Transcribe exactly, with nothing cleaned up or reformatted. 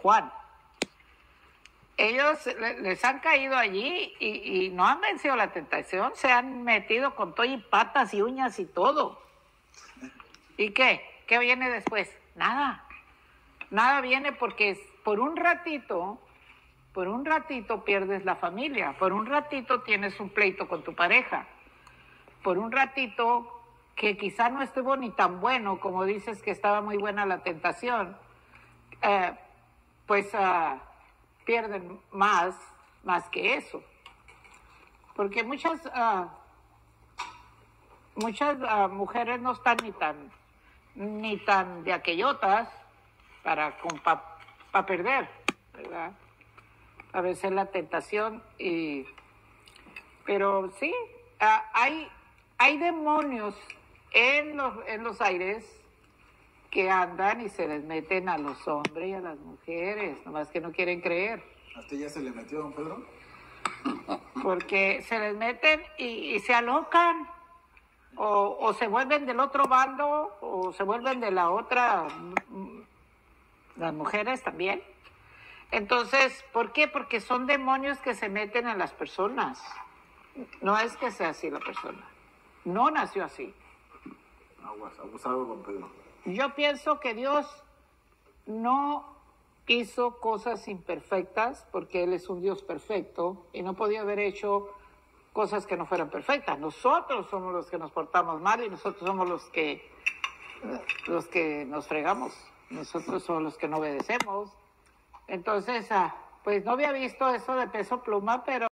Juan. Ellos les han caído allí y, y no han vencido la tentación, se han metido con todo y patas y uñas y todo. ¿Y qué? ¿Qué viene después? Nada. Nada viene porque por un ratito, por un ratito pierdes la familia, por un ratito tienes un pleito con tu pareja, por un ratito que quizá no estuvo ni tan bueno como dices que estaba muy buena la tentación, eh, pues uh, pierden más, más que eso. Porque muchas, uh, muchas uh, mujeres no están ni tan, ni tan de aquellotas para pa, pa perder, ¿verdad? A veces la tentación, y, pero sí, uh, hay, hay demonios en los, en los aires que andan y se les meten a los hombres y a las mujeres, nomás que no quieren creer. ¿A usted ya se le metió, don Pedro? Porque se les meten y, y se alocan, o, o se vuelven del otro bando, o se vuelven de la otra, las mujeres también. Entonces, ¿por qué? Porque son demonios que se meten en las personas. No es que sea así la persona. No nació así. Aguas, abusado, don Pedro. Yo pienso que Dios no hizo cosas imperfectas porque Él es un Dios perfecto y no podía haber hecho cosas que no fueran perfectas. Nosotros somos los que nos portamos mal y nosotros somos los que, los que nos fregamos. Nosotros somos los que no obedecemos. Entonces, ah, pues no había visto eso de Peso Pluma, pero